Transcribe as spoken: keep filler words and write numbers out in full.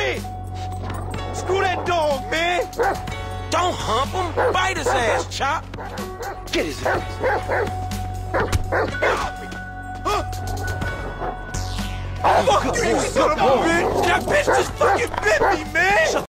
shit! Screw that dog, man! Don't hump him! Bite his ass, Chop! Get his ass! Fuck you, you son of a bitch! That bitch just fucking bit me, man!